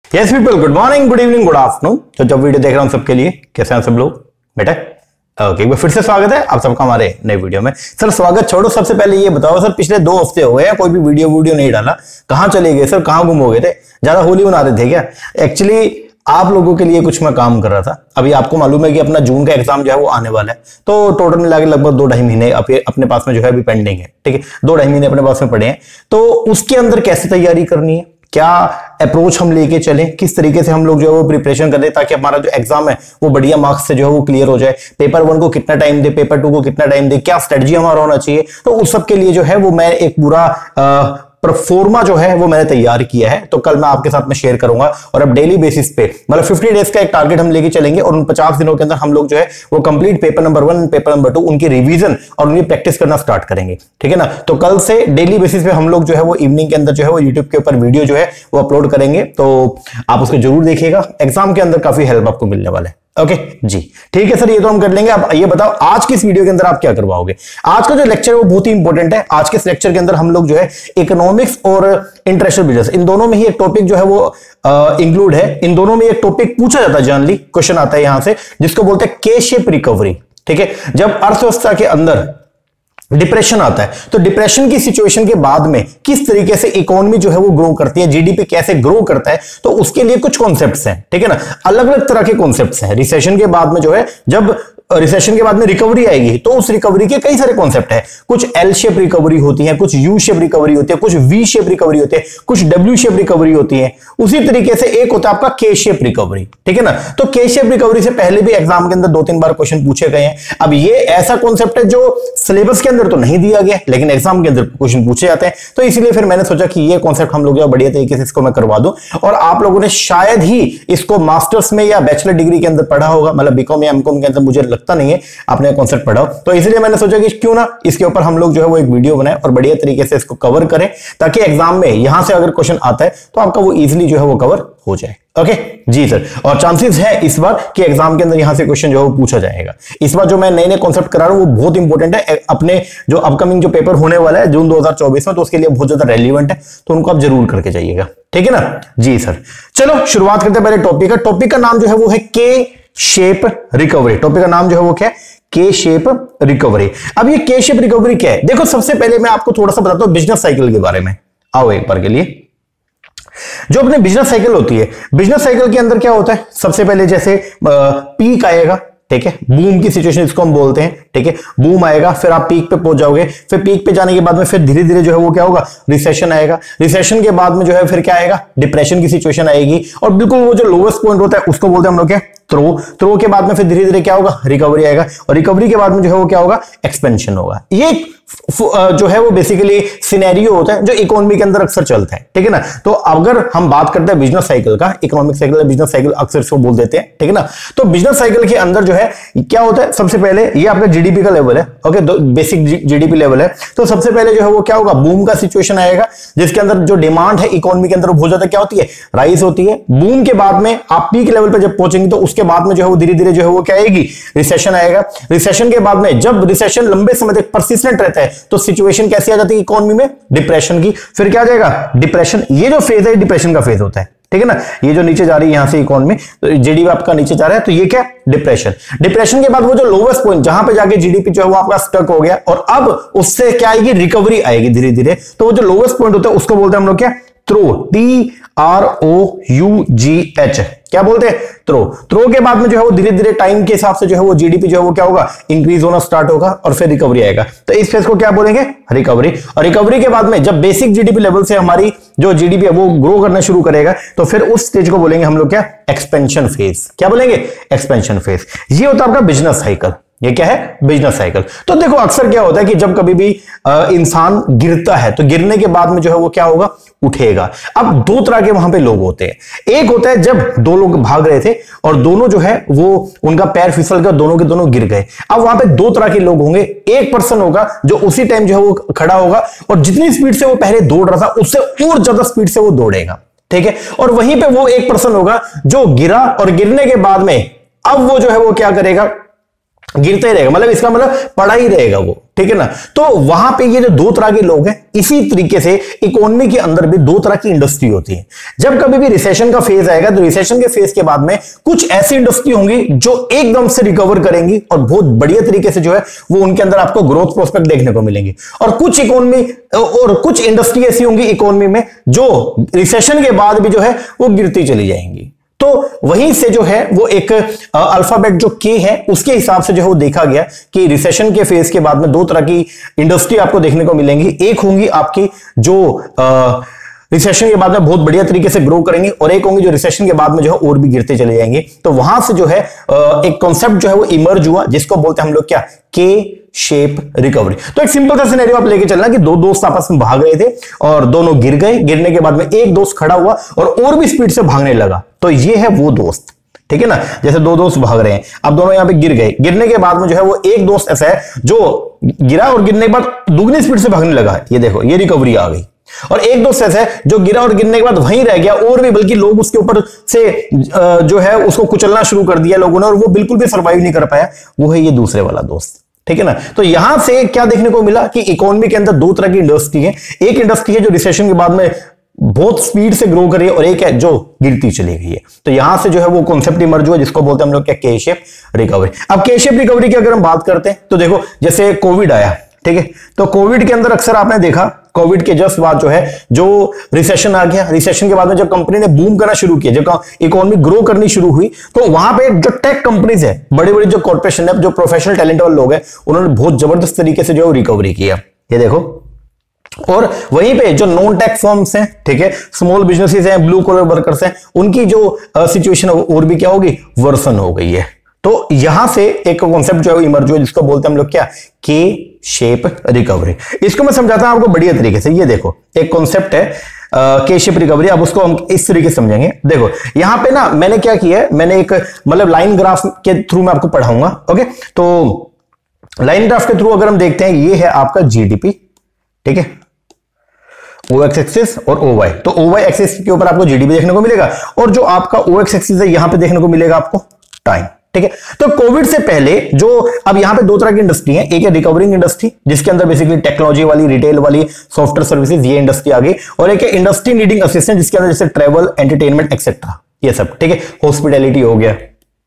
Yes people, good morning, good evening, good afternoon. तो जब video देख रहा हूं सबके लिए कैसे हैं सब लोग बेटा? ओके, एक बार फिर से स्वागत है आप सबका हमारे नए वीडियो में। सर स्वागत छोड़ो, सबसे पहले ये बताओ सर, पिछले 2 हफ्ते हो गए कोई भी वीडियो नहीं डाला, कहां चले गए सर? कहां गुम हो गए थे? ज्यादा होली मना रहे थे क्या? एक्चुअली आप लोगों के लिए कुछ मैं काम कर रहा था। अभी आपको मालूम है कि अपना जून का एग्जाम जो है वो आने वाला है, तो टोटल मिला के लगभग 2-2.5 महीने अपने पास में जो है अभी पेंडिंग है। ठीक है, 2-2.5 महीने अपने पास में पड़े हैं, तो उसके अंदर कैसे तैयारी करनी है, क्या अप्रोच हम लेके चलें, किस तरीके से हम लोग जो है वो प्रिपरेशन करें ताकि हमारा जो एग्जाम है वो बढ़िया मार्क्स से जो है वो क्लियर हो जाए। पेपर 1 को कितना टाइम दे, पेपर 2 को कितना टाइम दे, क्या स्ट्रेटजी हमारा होना चाहिए, तो उस सब के लिए जो है वो मैं एक पूरा परफॉर्मा जो है वो मैंने तैयार किया है, तो कल मैं आपके साथ में शेयर करूंगा। और अब डेली बेसिस पे मतलब 50 डेज का एक टारगेट हम लेके चलेंगे और उन 50 दिनों के अंदर हम लोग जो है वो complete paper number 1 paper number 2 उनकी रिवीजन और उनकी प्रैक्टिस करना स्टार्ट करेंगे। ठीक है ना? तो कल से डेली बेसिस पे हम लोग जो है वो इवनिंग के अंदर जो है वो यूट्यूब के ऊपर वीडियो जो है वो अपलोड करेंगे, तो आप उसको जरूर देखिएगा। एग्जाम के अंदर काफी हेल्प आपको मिलने वाला है। ओके जी, ठीक है सर, ये तो हम कर लेंगे। अब ये बताओ आज की इस वीडियो के अंदर आप क्या करवाओगे? आज का जो लेक्चर है वो बहुत ही इंपॉर्टेंट है। आज के इस लेक्चर के अंदर हम लोग जो है इकोनॉमिक्स और इंटरनेशनल बिजनेस, इन दोनों में ही एक टॉपिक जो है वो इंक्लूड है। इन दोनों में एक टॉपिक पूछा जाता है, जनरली क्वेश्चन आता है यहां से, जिसको बोलते हैं के शेप रिकवरी। ठीक है, जब अर्थव्यवस्था के अंदर डिप्रेशन आता है तो डिप्रेशन की सिचुएशन के बाद में किस तरीके से इकोनॉमी जो है वो ग्रो करती है, जीडीपी कैसे ग्रो करता है, तो उसके लिए कुछ कॉन्सेप्ट्स हैं। ठीक है ना? अलग अलग तरह के कॉन्सेप्ट्स हैं। रिसेशन के बाद में जो है, जब रिसेशन के बाद में रिकवरी आएगी तो उस रिकवरी के कई सारे कॉन्सेप्ट है। कुछ एल शेप रिकवरी होती है, कुछ यू शेप रिकवरी होती है, कुछ वी शेप रिकवरी होती है, कुछ डब्ल्यू शेप रिकवरी होती है। उसी तरीके से एक होता है आपका के शेप रिकवरी। ठीक है ना? तो के शेप रिकवरी से पहले भी एग्जाम के अंदर 2-3 बार क्वेश्चन पूछे गए हैं। अब ये ऐसा कॉन्सेप्ट है जो सिलेबस के अंदर तो नहीं दिया गया, लेकिन एग्जाम के अंदर क्वेश्चन पूछे जाते हैं, तो इसलिए फिर मैंने सोचा कि ये कॉन्सेप्ट हम लोग जो बढ़िया तरीके से इसको मैं करवा दूं। और आप लोगों ने शायद ही इसको मास्टर्स में या बैचलर डिग्री के अंदर पढ़ा होगा, मतलब बीकॉम या एमकॉम के अंदर मुझे लगता नहीं है आपने कॉन्सेप्ट पढ़ा, तो इसलिए मैंने सोचा कि क्यों ना इसके ऊपर हम लोग जो है वो एक वीडियो बनाएं और बढ़िया तरीके से इसको कवर करें, ताकि एग्जाम में यहां से अगर क्वेश्चन आता है तो आपका वो इजीली जो है वो कवर हो जाए। ओके जी सर, और चांसेस है इस बार कि एग्जाम के अंदर यहां से क्वेश्चन जो है वो पूछा जाएगा। इस बार जो मैं नए कॉन्सेप्ट करा रहा हूं वो बहुत इंपॉर्टेंट है, अपने जो अपकमिंग जो पेपर होने वाला है जून 2024 में, तो उसके लिए बहुत ज्यादा रेलिवेंट है, तो उनको आप जरूर करके जाइएगा। ठीक है ना जी सर? चलो शुरुआत करते हैं पहले टॉपिक का। टॉपिक का नाम जो है वो है के शेप रिकवरी। टॉपिक का नाम जो है वो क्या है? K shape recovery. अब ये के शेप रिकवरी क्या है? देखो, सबसे पहले मैं आपको थोड़ा सा बताता हूं बिजनेस साइकिल के बारे में। आओ एक बार के लिए, जो अपने बिजनेस साइकिल होती है, बिजनेस साइकिल के अंदर क्या होता है? सबसे पहले जैसे पीक आएगा, ठीक है, बूम की सिचुएशन इसको हम बोलते हैं। ठीक है, बूम आएगा, फिर आप पीक पे पहुंच जाओगे, फिर पीक पे जाने के बाद में फिर धीरे धीरे जो है वो क्या होगा? रिसेशन आएगा। रिसेशन के बाद में जो है फिर क्या आएगा? डिप्रेशन की सिचुएशन आएगी, और बिल्कुल वो जो लोवेस्ट पॉइंट होता है उसको बोलते हैं हम लोग क्या? थ्रो के बाद में फिर धीरे धीरे क्या होगा? रिकवरी आएगा, और रिकवरी के बाद में जो है वो क्या होगा? एक्सपेंशन होगा। ये जो है वो बेसिकली सिनेरियो होता है जो इकोनॉमी के अंदर अक्सर चलता है। ठीक है ना? तो अगर हम बात करते हैं बिजनेस साइकिल का, इकोनॉमिक साइकिल, बिजनेस साइकिल अक्सर इसको बोल देते हैं। ठीक है ना? तो बिजनेस साइकिल के अंदर जो है क्या होता है? सबसे पहले ये आपका जीडीपी का लेवल है। ओके, बेसिक जीडीपी लेवल है। तो सबसे पहले जो है वो क्या होगा? बूम का सिचुएशन आएगा, जिसके अंदर जो डिमांड है इकोनॉमी के अंदर बहुत ज्यादा क्या होती है? राइज होती है। बूम के बाद में आप पीक लेवल पर जब पहुंचेंगे तो उसके बाद में जो है वो धीरे धीरे जो है वो क्या आएगी? रिसेशन आएगा। रिसेशन के बाद में जब रिसेशन लंबे समय तक परसिस्टेंट रहता है तो सिचुएशन कैसी आ जाती है इकोनॉमी में? डिप्रेशन की। फिर क्या आ जाएगा? डिप्रेशन। ये जो फेज है डिप्रेशन का फेज होता है। ठीक है ना? ये जो नीचे जा रही है यहां से इकोनॉमी, तो जीडीपी आपका नीचे जा रहा है, तो ये क्या? डिप्रेशन। डिप्रेशन के बाद वो जो लोवेस्ट पॉइंट जहां पे जाके जीडीपी जो है वो आपका स्टक हो गया, और अब उससे क्या आएगी? रिकवरी आएगी धीरे धीरे। तो वो जो लोवेस्ट पॉइंट होता है उसको बोलते हैं हम लोग क्या? थ्रो। TROUGH। क्या बोलते हैं? थ्रो। थ्रो के बाद में जो है वो धीरे धीरे टाइम के हिसाब से जो है वो जीडीपी जो है वो क्या होगा? इंक्रीज होना स्टार्ट होगा, और फिर रिकवरी आएगा। तो इस फेज को क्या बोलेंगे? रिकवरी। और रिकवरी के बाद में जब बेसिक जीडीपी लेवल से हमारी जो जीडीपी है वो ग्रो करना शुरू करेगा, तो फिर उस स्टेज को बोलेंगे हम लोग क्या? Expansion phase. क्या बोलेंगे? Expansion phase. ये होता है आपका बिजनेस साइकिल। ये क्या है? Business cycle. तो देखो अक्सर क्या होता है कि जब कभी भी इंसान गिरता है तो गिरने के बाद में जो है वो क्या होगा? उठेगा। अब 2 तरह के वहां पे लोग होते हैं। एक होता है जब 2 लोग भाग रहे थे और दोनों जो है वो उनका पैर फिसल कर दोनों के दोनों गिर गए। अब वहां पे 2 तरह के लोग होंगे। एक पर्सन होगा जो उसी टाइम जो है वो खड़ा होगा और जितनी स्पीड से वो पहले दौड़ रहा था उससे और ज्यादा स्पीड से वो दौड़ेगा। ठीक है, और वहीं पे वो एक पर्सन होगा जो गिरा, और गिरने के बाद में अब वो जो है वो क्या करेगा? गिरते ही रहेगा, मतलब इसका मतलब पड़ा ही रहेगा वो। ठीक है ना। तो वहां पे ये जो दो तरह के लोग हैं, इसी तरीके से इकोनॉमी के अंदर भी दो तरह की इंडस्ट्री होती है। जब कभी भी रिसेशन का फेज आएगा तो रिसेशन के फेज के बाद में कुछ ऐसी इंडस्ट्री होंगी जो एकदम से रिकवर करेंगी और बहुत बढ़िया तरीके से जो है वो उनके अंदर आपको ग्रोथ प्रोस्पेक्ट देखने को मिलेंगे। और कुछ इकोनॉमी और कुछ इंडस्ट्री ऐसी होंगी इकोनॉमी में जो रिसेशन के बाद भी जो है वो गिरती चली जाएंगी। तो वहीं से जो है वो एक अल्फाबेट जो के है उसके हिसाब से जो है वो देखा गया कि रिसेशन के फेज के बाद में दो तरह की इंडस्ट्री आपको देखने को मिलेंगी। एक होंगी आपकी जो रिसेशन के बाद में बहुत बढ़िया तरीके से ग्रो करेंगे और एक होंगी जो रिसेशन के बाद में जो है और भी गिरते चले जाएंगे। तो वहां से जो है एक कॉन्सेप्ट जो है वो इमर्ज हुआ जिसको बोलते हैं हम लोग क्या, के शेप रिकवरी। तो एक सिंपल सा सिनेरियो आप लेके चलना कि दो दोस्त आपस में भाग रहे थे और दोनों गिर गए। गिरने के बाद में एक दोस्त खड़ा हुआ और भी स्पीड से भागने लगा। तो ये है वो दोस्त, ठीक है ना। जैसे दो दोस्त भाग रहे हैं, अब दोनों यहां पे गिर गए। गिरने के बाद में जो है वो एक दोस्त ऐसा है जो गिरा और गिरने के बाद दुगनी स्पीड से भागने लगा। ये देखो, ये रिकवरी आ गई। और एक दोस्त ऐसा है जो गिरा और गिरने के बाद वहीं रह गया और भी बल्कि लोग उसके ऊपर से जो है उसको कुचलना शुरू कर दिया लोगों ने और वो बिल्कुल भी सर्वाइव नहीं कर पाया। वो है ये दूसरे वाला दोस्त, ठीक है ना। तो यहां से क्या देखने को मिला कि इकोनॉमी के अंदर दो तरह की इंडस्ट्री है। एक इंडस्ट्री है जो रिसेशन के बाद में बहुत स्पीड से ग्रो कर रही है और एक है जो गिरती चली गई है। तो यहां से जो है वो कॉन्सेप्ट इमर्ज हुआ जिसको बोलते हैं हम लोग क्या, के शेप रिकवरी। अब के शेप रिकवरी की अगर हम बात करते हैं तो देखो जैसे कोविड आया, ठीक है। तो कोविड के अंदर अक्सर आपने देखा कोविड के जस्ट बाद जो है जो रिसेशन आ गया। रिसेशन के बाद में जब कंपनी ने बूम करना शुरू किया, जब इकोनॉमी ग्रो करनी शुरू हुई, तो वहां पे जो टेक कंपनीज है, बड़ी बड़ी जो कॉर्पोरेशन है, जो प्रोफेशनल टैलेंट वाले लोग हैं, उन्होंने बहुत जबरदस्त तरीके से जो रिकवरी किया। ये देखो, और वहीं पे जो नॉन टेक फर्म्स हैं, ठीक है, स्मॉल बिजनेसेस हैं, ब्लू कॉलर वर्कर्स हैं, उनकी जो सिचुएशन और भी क्या होगी, वर्सन हो गई है। तो यहां से एक कॉन्सेप्ट जो है इमर्ज हुआ जिसको बोलते हैं हम लोग क्या, के शेप रिकवरी। इसको मैं समझाता हूं आपको बढ़िया तरीके से। ये देखो एक कॉन्सेप्ट है के शेप रिकवरी। अब उसको हम इस तरीके से समझेंगे। देखो यहां पे ना मैंने क्या किया है, मैंने एक मतलब लाइन ग्राफ के थ्रू मैं आपको पढ़ाऊंगा। ओके, तो लाइन ग्राफ के थ्रू अगर हम देखते हैं, ये है आपका जीडीपी, ठीक है, ओ एक्स एक्सिस और ओ वाई। तो ओ वाई एक्सिस के ऊपर आपको जीडीपी देखने को मिलेगा और जो आपका ओ एक्स एक्सिस है यहां पे देखने को मिलेगा आपको टाइम, ठीक है। तो कोविड से पहले जो अब यहां पे दो तरह की इंडस्ट्री है। एक है रिकवरिंग इंडस्ट्री जिसके अंदर बेसिकली टेक्नोलॉजी वाली, रिटेल वाली, सॉफ्टवेयर सर्विसेज, ये इंडस्ट्री आ गई। और एक है इंडस्ट्री नीडिंग असिस्टेंस जिसके अंदर जैसे ट्रेवल, एंटरटेनमेंट एक्सेट्रा, ये सब, ठीक है, हॉस्पिटैलिटी हो गया,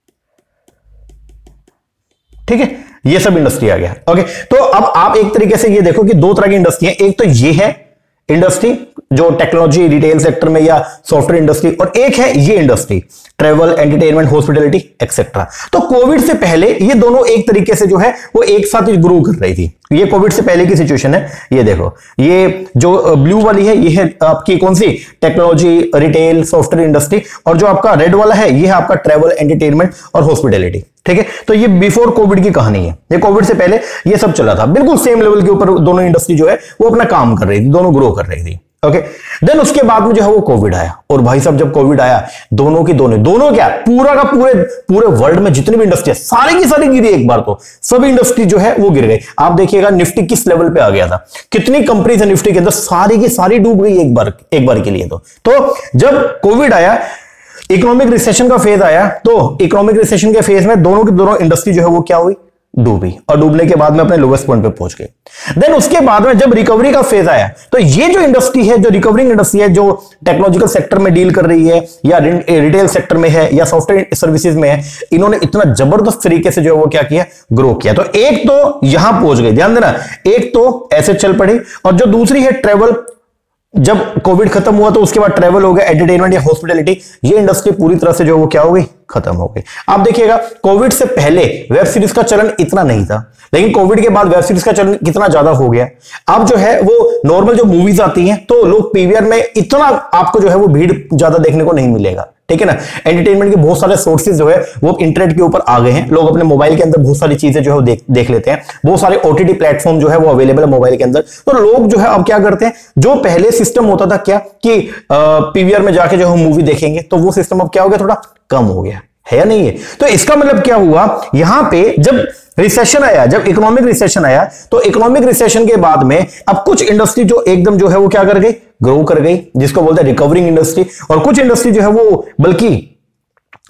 ठीक है, ये सब इंडस्ट्री आ गया। ओके, तो अब आप एक तरीके से ये देखो कि दो तरह की इंडस्ट्री है। एक तो ये है इंडस्ट्री जो टेक्नोलॉजी रिटेल सेक्टर में या सॉफ्टवेयर इंडस्ट्री, और एक है ये industry travel, entertainment, hospitality etcetera. तो कोविड से पहले ये दोनों एक तरीके से जो है वो एक साथ ही ग्रो कर रही थी। ये कोविड से पहले की सिचुएशन है। ये देखो, ये जो ब्लू वाली है ये है आपकी कौन सी, टेक्नोलॉजी, रिटेल, सॉफ्टवेयर इंडस्ट्री, और जो आपका रेड वाला है ये है आपका ट्रेवल, एंटरटेनमेंट और हॉस्पिटैलिटी, ठीक है। तो ये बिफोर कोविड की कहानी है। ये कोविड से पहले ये सब चला था, बिल्कुल सेम लेवल के ऊपर दोनों इंडस्ट्री जो है वो अपना काम कर रही थी, दोनों ग्रो कर रही थी। ओके, देन उसके बाद में जो है वो कोविड आया, और भाई साहब जब कोविड आया दोनों क्या पूरा का पूरे वर्ल्ड में जितनी भी इंडस्ट्री है सारी की सारी गिरी एक बार। तो सभी इंडस्ट्री जो है वो गिर गई। आप देखिएगा निफ्टी किस लेवल पे आ गया था, कितनी कंपनीज है निफ्टी के अंदर, सारी की सारी डूब गई एक बार के लिए। तो जब कोविड आया, इकोनॉमिक रिसेशन का फेज आया, तो इकोनॉमिक रिसेशन के फेज में दोनों की दोनों इंडस्ट्री जो है वो क्या हुई, डूबी, और डूबने के बाद में अपने लोवेस्ट पॉइंट पे पहुंच गए। देन उसके बाद में जब रिकवरी का फेज आया, तो ये जो इंडस्ट्री है, जो रिकवरिंग इंडस्ट्री है, जो टेक्नोलॉजिकल सेक्टर में डील कर रही है या रिटेल सेक्टर में है या सॉफ्टवेयर सर्विसेज में है, इन्होंने इतना जबरदस्त तरीके से जो है वो क्या किया, ग्रो किया। तो एक तो यहां पहुंच गई, ध्यान देना, एक तो ऐसे चल पड़ी, और जो दूसरी है ट्रेवल, जब कोविड खत्म हुआ तो उसके बाद ट्रैवल हो गया, एंटरटेनमेंट या हॉस्पिटैलिटी, ये इंडस्ट्री पूरी तरह से जो वो क्या हो गई, खत्म हो गई। आप देखिएगा कोविड से पहले वेब सीरीज का चलन इतना नहीं था, लेकिन कोविड के बाद वेब सीरीज का चलन कितना ज्यादा हो गया। अब जो है वो नॉर्मल जो मूवीज आती हैं तो लोग पीवीआर में इतना आपको जो है वो भीड़ ज्यादा देखने को नहीं मिलेगा, ठीक है ना। एंटरटेनमेंट के बहुत सारे सोर्सेज जो है वो इंटरनेट के ऊपर आ गए हैं, लोग अपने मोबाइल के अंदर बहुत सारी चीजें जो है देख लेते हैं, बहुत सारे ओटीटी प्लेटफॉर्म जो है वो अवेलेबल है मोबाइल के अंदर। तो लोग जो है अब क्या करते हैं, जो पहले सिस्टम होता था क्या कि पीवीआर में जाके जो हम मूवी देखेंगे, तो वो सिस्टम अब क्या हो गया, थोड़ा कम हो गया है या नहीं है। तो इसका मतलब क्या हुआ, यहां पे जब रिसेशन आया, जब इकोनॉमिक रिसेशन आया, तो इकोनॉमिक रिसेशन के बाद में अब कुछ इंडस्ट्री जो एकदम जो है वो क्या कर गई, ग्रो कर गई, जिसको बोलते हैं रिकवरिंग इंडस्ट्री, और कुछ इंडस्ट्री जो है वो बल्कि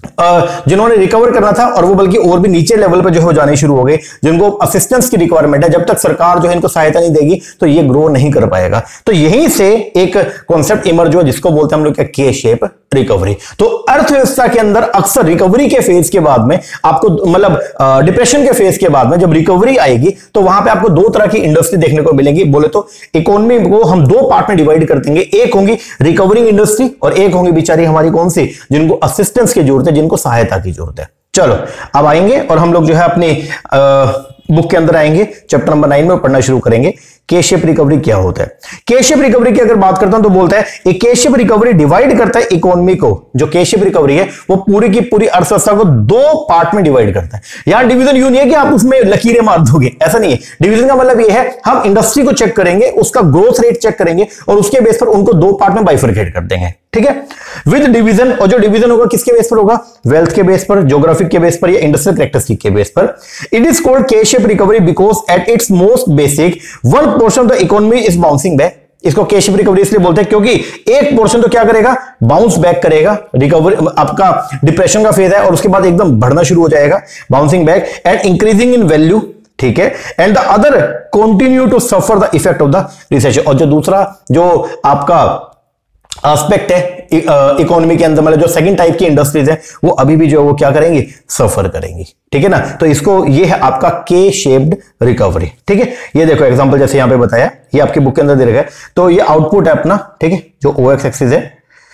जिन्होंने रिकवर करना था और वो बल्कि और भी नीचे लेवल पे जो है जाने शुरू हो गए, जिनको असिस्टेंस की रिक्वायरमेंट है, जब तक सरकार जो है इनको सहायता नहीं देगी तो ये ग्रो नहीं कर पाएगा। तो यहीं से एक कॉन्सेप्ट इमर्ज हुआ जिसको बोलते हैं हम लोग क्या, के शेप रिकवरी। तो अर्थव्यवस्था के अंदर अक्सर रिकवरी के फेज के बाद में आपको, मतलब डिप्रेशन के फेज के बाद में जब रिकवरी आएगी तो वहां पे आपको दो तरह की इंडस्ट्री देखने को मिलेगी। बोले तो इकोनॉमी को हम दो पार्ट में डिवाइड कर देंगे, एक होंगी रिकवरिंग इंडस्ट्री और एक होंगी बेचारी हमारी कौन सी, जिनको असिस्टेंस की जरूरत है, जिनको सहायता की जरूरत है। चलो अब आएंगे और हम लोग जो है अपनी बुक के अंदर आएंगे, चैप्टर नंबर 9 में पढ़ना शुरू करेंगे। के शेप रिकवरी क्या होता है? के शेप रिकवरी की अगर बात करता हूं तो बोलता है एक के शेप रिकवरी डिवाइड करता है इकोनॉमी को। जो के शेप रिकवरी है वो पूरी की पूरी अर्थव्यवस्था को दो पार्ट में डिवाइड करता है। यहां डिवीजन यूं नहीं है कि आप उसमें लकीरें मार दोगे, ऐसा नहीं है। डिवीजन का मतलब ये है हम इंडस्ट्री को चेक करेंगे, उसका ग्रोथ रेट चेक करेंगे और उसके बेस पर उनको दो पार्ट में बाइफरकेट कर देंगे, ठीक है, विद डिवीजन। और जो डिवीजन होगा किसके बेस पर होगा? वेल्थ के बेस पर, ज्योग्राफिक के बेस पर या इंडस्ट्रियल कैरेक्टरिस्टिक के बेस पर। It is called K shape recovery because at its most basic one portion of the economy is bouncing back. इसको के शेप रिकवरी इसलिए बोलते हैं क्योंकि एक पोर्शन तो क्या करेगा, बाउंस बैक करेगा। रिकवरी आपका डिप्रेशन का फेज है और उसके बाद एकदम बढ़ना शुरू हो जाएगा, bouncing back and increasing in value, ठीक है, and the other continue to suffer the effect of the recession. और जो दूसरा जो आपका एस्पेक्ट है इकोनॉमी के अंदर, मतलब जो सेकंड टाइप की इंडस्ट्रीज है वो अभी भी जो है वो क्या करेंगी, सफर करेंगी, ठीक है ना। तो इसको ये है आपका के शेप्ड रिकवरी, ठीक है। ये देखो एग्जांपल जैसे यहां पे बताया, ये आपकी बुक के अंदर दे रखा है। तो ये आउटपुट है अपना, ठीक है, जो ओएक्स एक्सिस है,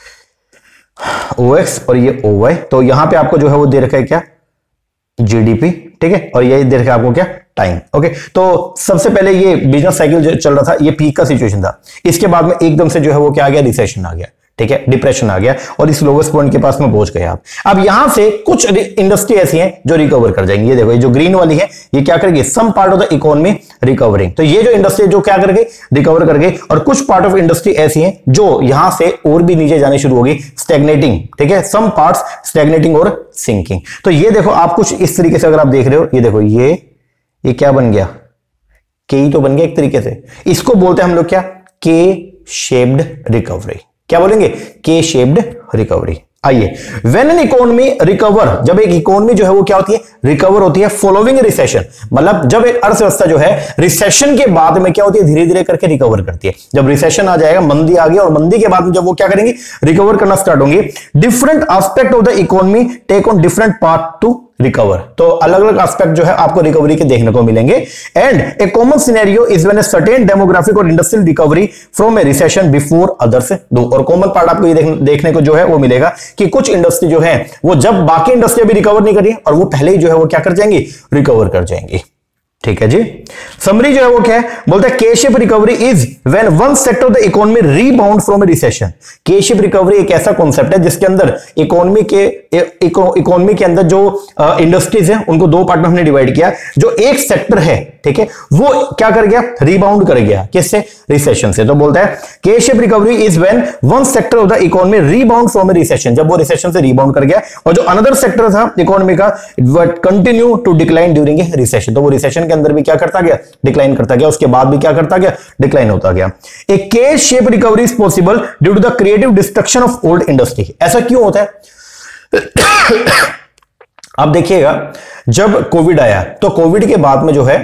ओएक्स और ये ओवाई। तो यहां पे आपको जो है वो दे रखा है क्या, जीडीपी, ठीक है, और ये दे रखा है आपको क्या, टाइम। ओके, तो सबसे पहले ये बिजनेस साइकिल जो चल रहा था ये पीक का सिचुएशन था। इसके बाद में एकदम से जो है वो क्या आ गया, रिसेशन आ गया, ठीक है, डिप्रेशन आ गया और इस लोवेस्ट पॉइंट के पास में पहुंच गए आप। अब यहां से कुछ इंडस्ट्री ऐसी हैं जो रिकवर कर जाएंगी। ये देखो, ये जो ग्रीन वाली है ये क्या करेगी, some part of the economy recovering. तो ये जो इंडस्ट्री जो क्या कर गई, रिकवर कर गई। और कुछ पार्ट ऑफ इंडस्ट्री ऐसी हैं जो यहां से और भी नीचे जाने शुरू होगी, स्टैग्नेटिंग, ठीक है, सम पार्ट्स स्टैग्नेटिंग और सिंकिंग। तो ये देखो आप कुछ इस तरीके से अगर आप देख रहे हो, ये देखो ये क्या बन गया, के ही तो बन गया एक तरीके से। इसको बोलते हैं हम लोग क्या, के शेप्ड रिकवरी। क्या बोलेंगे, के शेप्ड रिकवरी। आइए, व्हेन एन इकोनॉमी रिकवर, जब एक इकोनॉमी जो है वो क्या होती है, रिकवर होती है फॉलोइंग रिसेशन। मतलब जब एक अर्थव्यवस्था जो है रिसेशन के बाद में क्या होती है, धीरे धीरे करके रिकवर करती है। जब रिसेशन आ जाएगा, मंदी आ गई और मंदी के बाद में जब वो क्या करेंगे, रिकवर करना स्टार्ट होंगे। Different aspect of the economy take on different part to recover. तो अलग अलग एस्पेक्ट जो है आपको रिकवरी के देखने को मिलेंगे। And a common scenario is when a certain demographic और industrial recovery from a recession before others do. और कॉमन पार्ट आपको ये देखने को जो है वो मिलेगा कि कुछ इंडस्ट्री जो है वो जब बाकी इंडस्ट्री भी रिकवर नहीं कर रही और वो पहले ही जो है वो क्या कर जाएंगी, रिकवर कर जाएंगी, ठीक है जी। समरी जो है वो क्या है, बोलते हैं K shape recovery is when one sector of the economy rebound from a recession. K shape recovery एक ऐसा कॉन्सेप्ट है जिसके अंदर इकोनॉमी के अंदर जो इंडस्ट्रीज है उनको दो पार्ट में हमने डिवाइड किया। जो एक सेक्टर है, ठीक है, वो क्या कर गया, रिबाउंड कर गया, किससे, रिसेशन से। तो बोलता है K shape recovery is when one sector of the economy rebound from a recession, जब वो रिसेशन से रिबाउंड कर गया और जो अनदर सेक्टर था इकोनॉमी का continue to decline during a recession. तो वो रिसेशन के अंदर भी क्या करता गया, डिक्लाइन करता गया, उसके बाद भी क्या करता गया, डिक्लाइन होता गया। A K shape recovery is possible due to the creative destruction of old industry. ऐसा क्यों होता है? आप देखिएगा, जब कोविड आया तो कोविड के बाद में जो है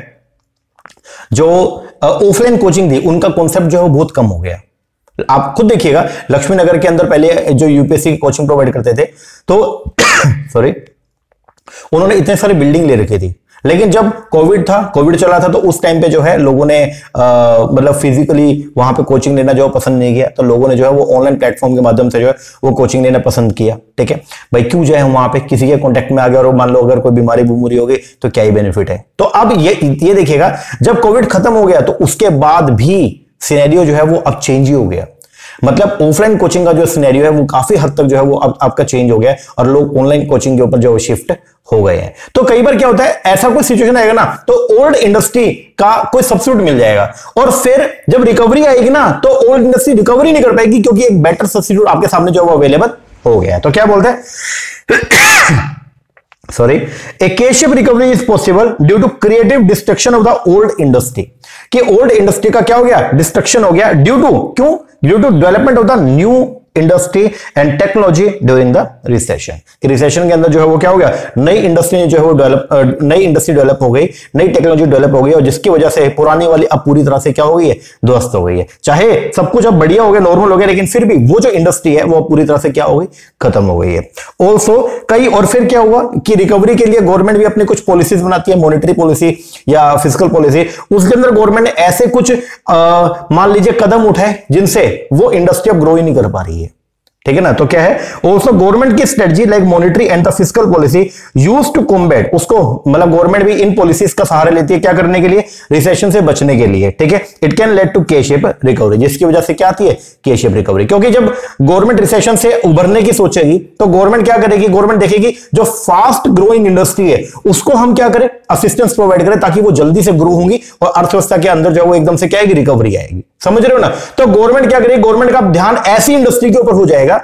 जो ऑफलाइन कोचिंग थी उनका कॉन्सेप्ट जो है बहुत कम हो गया। आप खुद देखिएगा, लक्ष्मी नगर के अंदर पहले जो यूपीएससी की कोचिंग प्रोवाइड करते थे तो सॉरी, उन्होंने इतने सारे बिल्डिंग ले रखी थी। लेकिन जब कोविड था, कोविड चला था, तो उस टाइम पे जो है लोगों ने मतलब फिजिकली वहां पे कोचिंग लेना जो पसंद नहीं किया, तो लोगों ने जो है वो ऑनलाइन प्लेटफॉर्म के माध्यम से जो है वो कोचिंग लेना पसंद किया। ठीक है भाई, क्यों जो है वहां पे किसी के कॉन्टेक्ट में आ गया और मान लो अगर कोई बीमारी बुमारी हो गई तो क्या ही बेनिफिट है। तो अब ये देखिएगा, जब कोविड खत्म हो गया तो उसके बाद भी सिनेरियो जो है वो अब चेंज ही हो गया। मतलब ऑफलाइन कोचिंग का जो सिनेरियो है वो काफी हद तक जो है वो अब आपका चेंज हो गया है और लोग ऑनलाइन कोचिंग के ऊपर जो शिफ्ट हो गए हैं। तो कई बार क्या होता है, ऐसा कोई सिचुएशन आएगा ना तो ओल्ड इंडस्ट्री का कोई सब्स्टिट्यूट मिल जाएगा और फिर जब रिकवरी आएगी ना तो ओल्ड इंडस्ट्री रिकवरी नहीं कर पाएगी क्योंकि एक बेटर सब्स्टिट्यूट आपके सामने जो है वो अवेलेबल हो गया है। तो क्या बोलते हैं sorry, a K shape recovery is possible due to creative destruction of the old industry. कि ओल्ड इंडस्ट्री का क्या हो गया, डिस्ट्रक्शन हो गया ड्यू टू, क्यों, due to development of the new industry and technology during the recession. Recession के अंदर जो है वो क्या हो गया, नई इंडस्ट्री जो है वो नई इंडस्ट्री डेवलप हो गई, नई टेक्नोलॉजी डेवलप हो गई, और जिसकी वजह से पुरानी वाली अब पूरी तरह से क्या हो गई है, ध्वस्त हो गई है। चाहे सब कुछ अब बढ़िया हो गया, नॉर्मल हो गया, लेकिन फिर भी वो जो इंडस्ट्री है वो पूरी तरह से क्या हो गई, खत्म हो गई है। ऑल्सो कई, और फिर क्या हुआ कि रिकवरी के लिए गवर्नमेंट भी अपनी कुछ पॉलिसीज बनाती है, मॉनेटरी पॉलिसी या फिजिकल पॉलिसी। उसके अंदर गवर्नमेंट ने ऐसे कुछ मान लीजिए कदम उठाए जिनसे वो इंडस्ट्री अब ग्रो ही नहीं कर पा रही है, ठीक है ना। तो क्या है, ऑल्सो गवर्नमेंट की strategy like monetary and the physical policy use to combat, उसको मतलब गवर्नमेंट भी इन पॉलिसीज का सहारा लेती है क्या करने के लिए, रिसेशन से बचने के लिए, ठीक है। It can lead to K shape recovery, जिसकी वजह से क्या आती है, के शेप रिकवरी। क्योंकि जब गवर्नमेंट रिसेशन से उभरने की सोचेगी तो गवर्नमेंट क्या करेगी, गवर्नमेंट देखेगी जो फास्ट ग्रोइंग इंडस्ट्री है उसको हम क्या करें, असिस्टेंस प्रोवाइड करें, ताकि वो जल्दी से ग्रो होंगी और अर्थव्यवस्था के अंदर जो है वो एकदम से क्या आएगी, रिकवरी आएगी। समझ रहे हो ना। तो गवर्नमेंट क्या करेगी, गवर्नमेंट का ध्यान ऐसी इंडस्ट्री के ऊपर हो जाएगा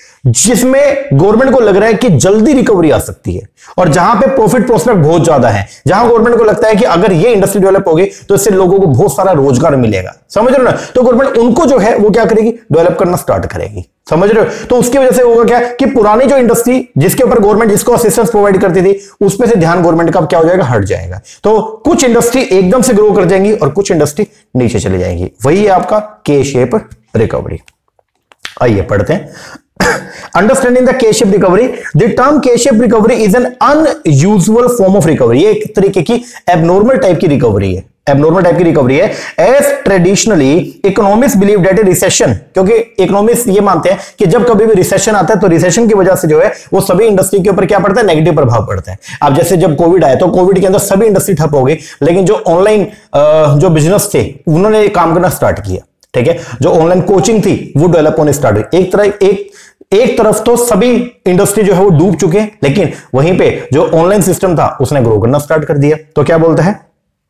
जिसमें गवर्नमेंट को लग रहा है कि जल्दी रिकवरी आ सकती है, और जहां पे प्रॉफिट प्रोस्पेक्ट बहुत ज्यादा है, जहां गवर्नमेंट को लगता है कि अगर ये इंडस्ट्री डेवलप होगी तो इससे लोगों को बहुत सारा रोजगार मिलेगा। समझ रहे हो ना। तो गवर्नमेंट उनको जो है वो क्या करेगी, डेवलप करना स्टार्ट करेगी। समझ रहे हो। तो उसकी वजह से होगा क्या कि पुरानी जो इंडस्ट्री जिसके ऊपर गवर्नमेंट जिसको असिस्टेंस प्रोवाइड करती थी उसमें से ध्यान गवर्नमेंट का क्या हो जाएगा, हट जाएगा। तो कुछ इंडस्ट्री एकदम से ग्रो कर जाएंगी और कुछ इंडस्ट्री नीचे चली जाएंगी। वही है आपका के शेप रिकवरी। आइए पढ़ते हैं। Understanding the K-shaped recovery, the term K-shaped recovery is an unusual form of recovery। ये एक तरीके की एबनॉर्मल टाइप की रिकवरी है, एबनॉर्मल टाइप की रिकवरी है। As traditionally economics believe that a recession, क्योंकि इकोनॉमिक्स ये मानते हैं कि जब कभी भी रिसेशन आता है तो रिसेशन की वजह से जो है वो सभी इंडस्ट्री के ऊपर क्या पड़ता है, नेगेटिव प्रभाव पड़ता है। अब जैसे जब कोविड आया तो कोविड के अंदर सभी इंडस्ट्री ठप हो गई, लेकिन जो ऑनलाइन जो बिजनेस थे उन्होंने काम करना स्टार्ट किया, ठीक है। जो ऑनलाइन कोचिंग थी वो डेवलप होने स्टार्ट हुई। एक तरफ तो सभी इंडस्ट्री जो है वो डूब चुके हैं, लेकिन वहीं पे जो ऑनलाइन सिस्टम था उसने ग्रो करना स्टार्ट कर दिया। तो क्या बोलता है,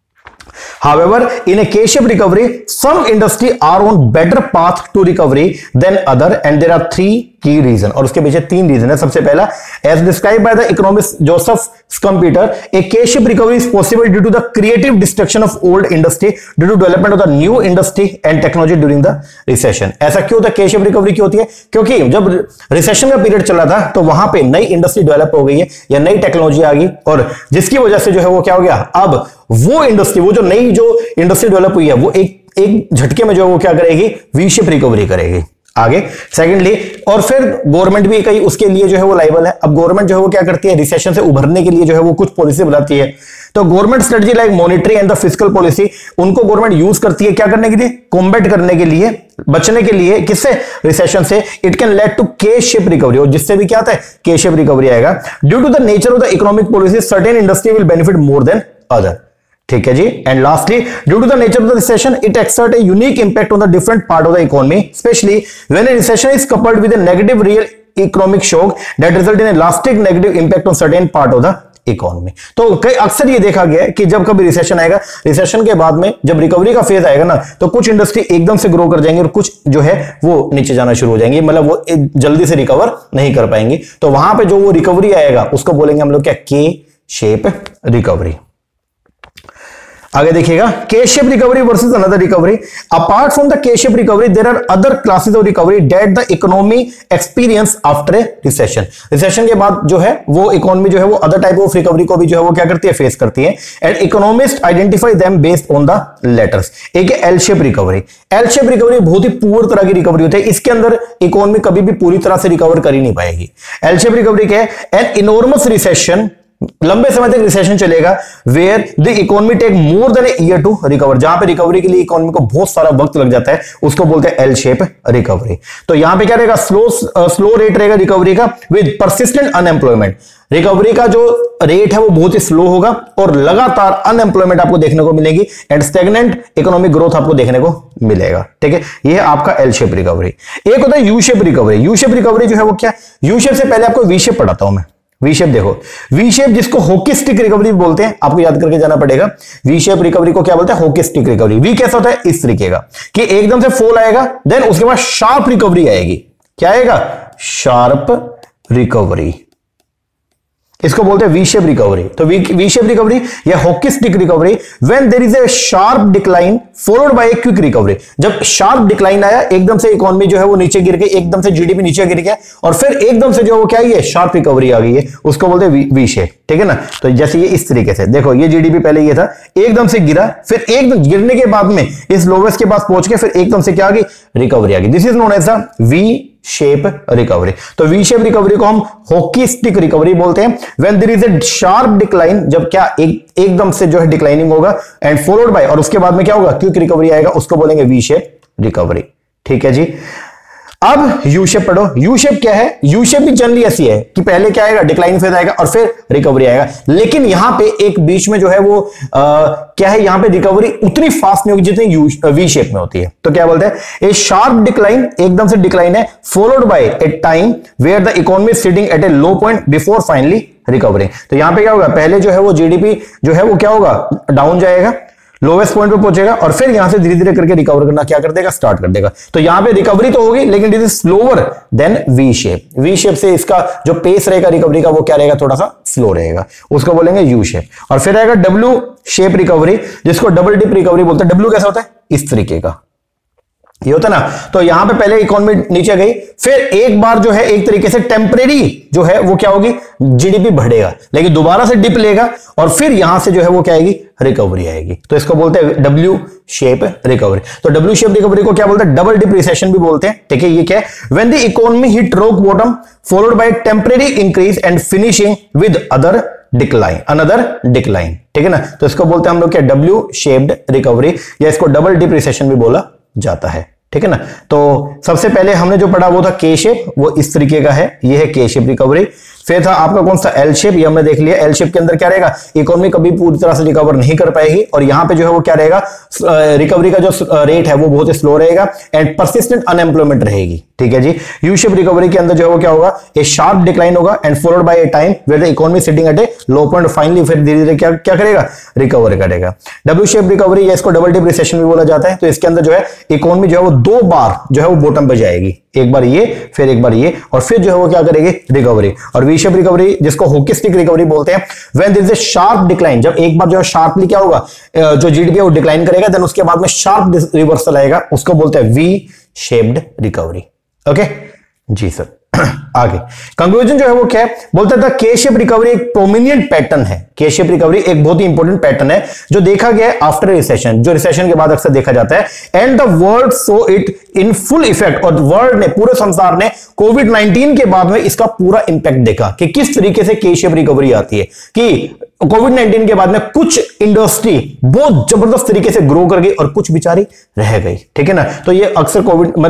However, in a K-shaped recovery, some industry are on better path to recovery than other, and there are three key reason। और उसके पीछे तीन रीजन है। सबसे पहला, as described by the economist Joseph Schumpeter, a K-shaped recovery is possible due to the creative destruction of old industry due to development of the new industry and technology during the recession। ऐसा क्यों होता है, K-shaped recovery क्यों होती है, क्योंकि जब recession का पीरियड चला था तो वहां पे नई इंडस्ट्री डेवलप हो गई है या नई टेक्नोलॉजी आ गई, और जिसकी वजह से जो है वो क्या हो गया, अब वो इंडस्ट्री, वो जो नई जो इंडस्ट्री डेवलप हुई है वो एक झटके में जो है वो क्या करेगी, वी शेप रिकवरी करेगी। आगे सेकेंडली, और फिर गवर्नमेंट भी कहीं उसके लिए जो है वो लाइबल है। अब गवर्नमेंट जो है वो क्या करती है, रिसेशन से उभरने के लिए जो है वो कुछ पॉलिसी बनाती है। तो government strategy like monetary and the physical policy, उनको गवर्नमेंट यूज करती है क्या करने के लिए, कॉम्बैट करने के लिए, बचने के लिए, किससे, रिसेशन से। It can lead to K shape recovery, और जिससे भी क्या आता है, के शेप रिकवरी आएगा। Due to the nature of the economic policy certain industry will benefit more than other, ठीक है जी। And lastly, due to the nature of the recession it exert a unique impact on the different part of the economy, especially when a recession is coupled with a negative real economic shock that result in a lasting negative impact on certain part of the economy. तो कई अक्सर ये देखा गया है कि जब कभी रिसेशन आएगा, रिसेशन के बाद में जब रिकवरी का फेज आएगा ना, तो कुछ इंडस्ट्री एकदम से ग्रो कर जाएंगे और कुछ जो है वो नीचे जाना शुरू हो जाएंगे, मतलब वो जल्दी से रिकवर नहीं कर पाएंगे। तो वहां पे जो वो रिकवरी आएगा उसको बोलेंगे हम लोग क्या, के शेप रिकवरी। आगे देखिएगा, K shape recovery versus another recovery. Apart from the K shape recovery there are other classes of recovery that the economy experience after a recession. Recession के बाद जो है वो इकोनॉमी जो है वो अदर टाइप ऑफ रिकवरी को भी जो है वो क्या करती है, फेस करती है। And economist identify them based on the letters. एक L shape recovery. L shape recovery बहुत ही पुअर तरह की रिकवरी होती है, इसके अंदर इकोनॉमी कभी भी पूरी तरह से रिकवर कर ही नहीं पाएगी। एल शेप रिकवरी क्या है, एन इनॉर्मस रिसेशन, लंबे समय तक रिसेशन चलेगा, where the economy take more than a year to recover, जहां पे रिकवरी के लिए इकोनॉमी को बहुत सारा वक्त लग जाता है, उसको बोलते हैं एल शेप रिकवरी। तो यहां पे क्या रहेगा, स्लो रेट रहेगा रिकवरी का विद परसिस्टेंट अनएम्प्लॉयमेंट। रिकवरी का जो रेट है वो बहुत ही स्लो होगा और लगातार अनएम्प्लॉयमेंट आपको देखने को मिलेगी एंड स्टैग्नेंट इकोनॉमिक ग्रोथ आपको देखने को मिलेगा, ठीक है। ये आपका एल शेप रिकवरी। एक होता है U shape recovery. U shape recovery जो है वो क्या, यू शेप से पहले आपको वी शेप पढ़ाता हूं मैं। वी शेप देखो, वी शेप जिसको हॉकी स्टिक रिकवरी बोलते हैं, आपको याद करके जाना पड़ेगा। वी शेप रिकवरी को क्या बोलते हैं, हॉकी स्टिक रिकवरी। वी कैसा होता है, इस तरीके का कि एकदम से फॉल आएगा, देन उसके बाद शार्प रिकवरी आएगी। क्या आएगा, शार्प रिकवरी। इसको बोलते हैं वी शेप रिकवरी। तो वी शेप रिकवरी या hockey stick recovery when there is a sharp decline followed by a quick recovery. जब शार्प डिक्लाइन आया, एकदम से इकोनॉमी जो है वो नीचे गिर गई, एकदम से जीडीपी नीचे गिर गया और फिर एकदम से जो वो क्या है, शार्प रिकवरी आ गई है, उसको बोलते हैं वी शेप। ठीक है ना। तो जैसे ये इस तरीके से देखो, ये जीडीपी पहले ये था, एकदम से गिरा, फिर एकदम गिरने के बाद में इस लोवेस्ट के पास पहुंच के फिर एकदम से क्या आ गई, रिकवरी आ गई। This is known as the V shape recovery. तो वी शेप रिकवरी को हम हॉकी स्टिक रिकवरी बोलते हैं। When there is a sharp decline, जब क्या एकदम से जो है डिक्लाइनिंग होगा, एंड फॉलोड बाय, और उसके बाद में क्या होगा, क्विक रिकवरी आएगा, उसको बोलेंगे वी शेप रिकवरी। ठीक है जी। अब यू शेप पढ़ो। यू शेप क्या है? यू शेप भी जनरली ऐसी है कि पहले क्या आएगा, डिक्लाइन फेज आएगा और फिर रिकवरी आएगा, लेकिन यहां पे एक बीच में जो है वो क्या है, यहां पे रिकवरी उतनी फास्ट नहीं होगी जितनी वी शेप में होती है। तो क्या बोलते हैं, ए शार्प डिक्लाइन, एकदम से डिक्लाइन है, followed by a time where the economy sitting at a low point before finally recovering. तो यहां पे क्या होगा, पहले जो है वो जीडीपी जो है वो क्या होगा, डाउन जाएगा, लोवेस्ट पॉइंट पे पहुंचेगा और फिर यहां से धीरे धीरे करके रिकवर करना क्या कर देगा, स्टार्ट कर देगा। तो यहां पे रिकवरी तो होगी, लेकिन it is slower than V shape. V shape से इसका जो पेस रहेगा रिकवरी का वो क्या रहेगा, थोड़ा सा स्लो रहेगा, उसको बोलेंगे यू शेप। और फिर आएगा डब्ल्यू शेप रिकवरी, जिसको डबल डिप रिकवरी बोलते हैं। डब्ल्यू कैसा होता है, इस तरीके का ये होता ना। तो यहां पे पहले इकोनॉमी नीचे गई, फिर एक बार जो है एक तरीके से टेम्परेरी जो है वो क्या होगी, जीडीपी बढ़ेगा, लेकिन दोबारा से डिप लेगा और फिर यहां से जो है वो क्या आएगी, रिकवरी आएगी। तो इसको बोलते हैं डब्ल्यू शेप रिकवरी। तो डब्ल्यू शेप रिकवरी को क्या बोलते हैं, डबल डिप रिसेशन भी बोलते हैं। ठीक है, ये क्या है, when the economy hit rock bottom followed by temporary increase and finishing with other decline, another decline. ठीक है ना। तो इसको बोलते हैं हम लोग क्या, डब्ल्यू शेप्ड रिकवरी, या इसको डबल डिप रिसेशन भी बोला जाता है। ठीक है ना। तो सबसे पहले हमने जो पढ़ा वो था के शेप, वो इस तरीके का है, ये है के शेप रिकवरी। फिर था आपका कौन सा, एल शेप, ये हमने देख लिया। एल शेप के अंदर क्या रहेगा, इकोनॉमी कभी पूरी तरह से रिकवर नहीं कर पाएगी और यहां पे जो है वो क्या रहेगा, रिकवरी का जो रेट है वो बहुत ही स्लो रहेगा एंड परसिस्टेंट अनएम्प्लॉयमेंट रहेगी। ठीक है जी। यू शेप रिकवरी के अंदर जो है वो क्या होगा, ए शार्प डिक्लाइन होगा and followed by a time where the economy sitting at a low point, finally फिर धीरे धीरे क्या क्या करेगा, रिकवर करेगा। डब्ल्यू शेप रिकवरी या इसको डबल डिप रिसेशन भी बोला जाता है। तो इसके अंदर जो है इकोनॉमी जो है वो दो बार जो है वो बॉटम पे जाएगी, एक बार ये फिर एक बार ये, और फिर जो है वो क्या करेगी, रिकवरी। और वी शेप रिकवरी जिसको हॉकी स्टिक रिकवरी बोलते हैं, when there is a sharp decline, जब एक बार जो है शार्पली क्या होगा, जो जीडीपी है वो डिक्लाइन करेगा, देन उसके बाद में शार्प रिवर्सल आएगा, उसको बोलते हैं वी शेप्ड रिकवरी। ओके जी सर। आगे कंक्लूजन जो है वो क्या है, बोलता था के शेप रिकवरी एक प्रोमिनेंट पैटर्न है। के शेप रिकवरी एक बहुत ही इंपॉर्टेंट पैटर्न है जो देखा गया है आफ्टर रिसेशन, जो रिसेशन के बाद अक्सर देखा जाता है। And the world saw it in full effect, और वर्ल्ड ने, पूरे संसार ने कोविड-19 के बाद में इसका पूरा इंपैक्ट देखा कि किस तरीके से के शेप रिकवरी आती है। कि कोविड-19 के बाद में कुछ इंडस्ट्री बहुत जबरदस्त तरीके से ग्रो कर गई और कुछ बेचारी रह गई। ठीक है ना। तो ये अक्सर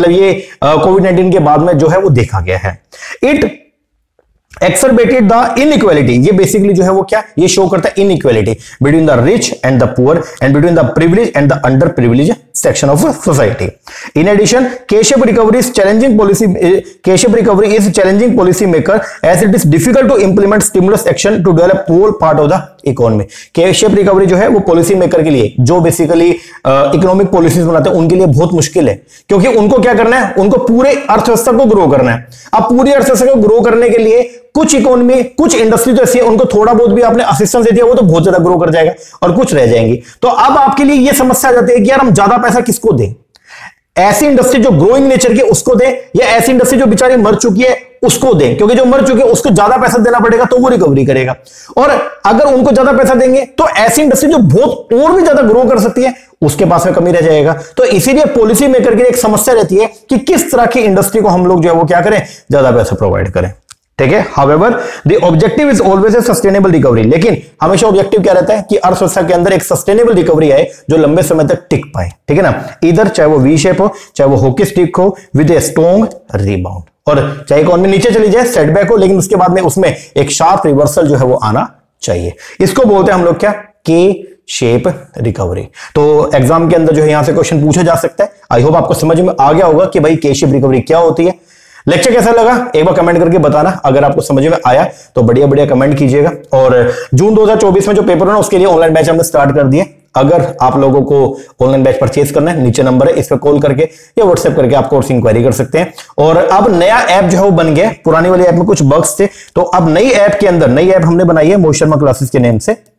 कोविड-19 के बाद में जो है वो देखा गया है। इट एक्सरबेटेड द इनइक्वालिटी, ये बेसिकली जो है वो क्या, ये शो करता है inequality between the rich and the poor and between the privilege and the under privilege section of society. In addition K shape recovery is challenging policy, K shape recovery is challenging policy maker as it is difficult to implement stimulus action to develop whole part of the economy. K shape recovery जो है वो policy maker के लिए, जो basically economic policies बनाते हैं उनके लिए बहुत मुश्किल है, क्योंकि उनको क्या करना है, उनको पूरे अर्थव्यवस्था को ग्रो करना है। अब पूरी अर्थव्यवस्था को ग्रो करने के लिए कुछ इकोनॉमी, कुछ इंडस्ट्री तो ऐसी है उनको थोड़ा बहुत भी आपने असिस्टेंस दे दिया वो तो बहुत ज्यादा ग्रो कर जाएगा और कुछ रह जाएंगी। तो अब आपके लिए ये समस्या आ जाती है कि यार हम ज्यादा पैसा किसको दें, ऐसी इंडस्ट्री जो ग्रोइंग नेचर की उसको दें या ऐसी इंडस्ट्री जो बेचारी मर चुकी है उसको दें, क्योंकि जो मर चुके हैं उसको ज्यादा पैसा देना पड़ेगा तो वो रिकवरी करेगा। और अगर उनको ज्यादा पैसा देंगे तो ऐसी इंडस्ट्री जो बहुत और भी ज्यादा ग्रो कर सकती है उसके पास में कमी रह जाएगा। तो इसीलिए पॉलिसी मेकर की एक समस्या रहती है कि किस तरह की इंडस्ट्री को हम लोग जो है वो क्या करें, ज्यादा पैसा प्रोवाइड करें। ठीक है। However the objective is always a sustainable recovery, लेकिन हमेशा ऑब्जेक्टिव क्या रहता है कि अर्थव्यवस्था के अंदर एक सस्टेनेबल रिकवरी आए जो लंबे समय तक टिक पाए। ठीक है ना। इधर चाहे वो वी शेप हो चाहे वो हॉकी स्टिक हो विद ए स्ट्रॉन्ग रिबाउंड, और चाहे इकोनॉमी नीचे चली जाए सेटबैक हो, लेकिन उसके बाद में उसमें एक शार्प रिवर्सल जो है वो आना चाहिए। इसको बोलते हैं हम लोग क्या, के शेप रिकवरी। तो एग्जाम के अंदर जो है यहां से क्वेश्चन पूछा जा सकता है। आई होप आपको समझ में आ गया होगा कि भाई के शेप रिकवरी क्या होती है। लेक्चर कैसा लगा एक बार कमेंट करके बताना। अगर आपको समझ में आया तो बढ़िया बढ़िया कमेंट कीजिएगा। और जून 2024 में जो पेपर है ना उसके लिए ऑनलाइन बैच हमने स्टार्ट कर दिए। अगर आप लोगों को ऑनलाइन बैच परचेज करना है, नीचे नंबर है, इस पर कॉल करके या व्हाट्सएप करके आप कोर्स इंक्वायरी कर सकते हैं। और अब नया ऐप जो है वो बन गया, पुरानी वाली ऐप में कुछ बग्स थे, तो अब नई ऐप के अंदर नई ऐप हमने बनाई है मोहित शर्मा क्लासेस के नेम से।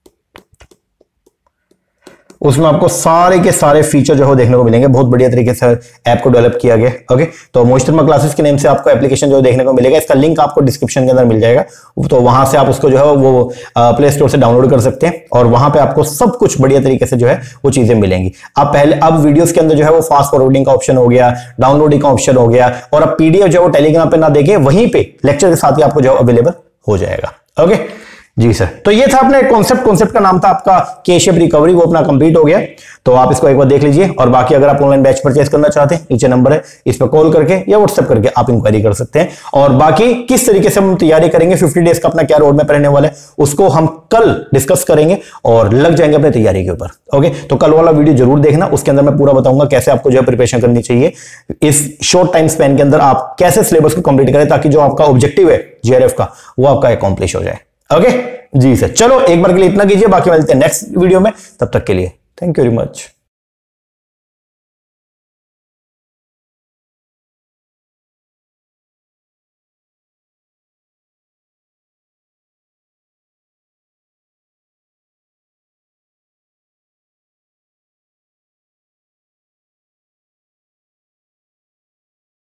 उसमें आपको सारे के सारे फीचर जो है देखने को मिलेंगे, बहुत बढ़िया तरीके से ऐप को डेवलप किया गया। ओके, तो मोहित शर्मा क्लासेस के नेम से आपको एप्लीकेशन जो देखने को मिलेगा, इसका लिंक आपको डिस्क्रिप्शन के अंदर मिल जाएगा, तो वहां से आप उसको जो है वो प्ले स्टोर से डाउनलोड कर सकते हैं और वहां पे आपको सब कुछ बढ़िया तरीके से जो है वो चीजें मिलेंगी। अब वीडियोस के अंदर जो है वो फास्ट फॉरवर्डिंग का ऑप्शन हो गया, डाउनलोडिंग का ऑप्शन हो गया, और अब पीडीएफ जो है वो टेलीग्राम पे ना देखे, वहीं पे लेक्चर के साथ ही आपको जो अवेलेबल हो जाएगा। ओके जी सर, तो ये था अपने कॉन्सेप्ट का नाम था आपका के-शेप रिकवरी, वो अपना कंप्लीट हो गया, तो आप इसको एक बार देख लीजिए। और बाकी अगर आप ऑनलाइन बैच परचेज करना चाहते हैं, नीचे नंबर है, इस पर कॉल करके या व्हाट्सएप करके आप इंक्वायरी कर सकते हैं। और बाकी किस तरीके से हम तैयारी करेंगे, 50 डेज का अपना क्या रोड मैप रहने वाला है, उसको हम कल डिस्कस करेंगे और लग जाएंगे अपनी तैयारी के ऊपर। ओके, तो कल वाला वीडियो जरूर देखना, उसके अंदर मैं पूरा बताऊंगा कैसे आपको जो है प्रिपरेशन करनी चाहिए, इस शॉर्ट टाइम स्पेन के अंदर आप कैसे सिलेबस को कंप्लीट करें, ताकि जो आपका ऑब्जेक्टिव है जीआरएफ का वो आपका अकॉम्प्लिश हो जाए। ओके जी सर, चलो एक बार के लिए इतना कीजिए, बाकी मिलते हैं नेक्स्ट वीडियो में, तब तक के लिए थैंक यू वेरी मच।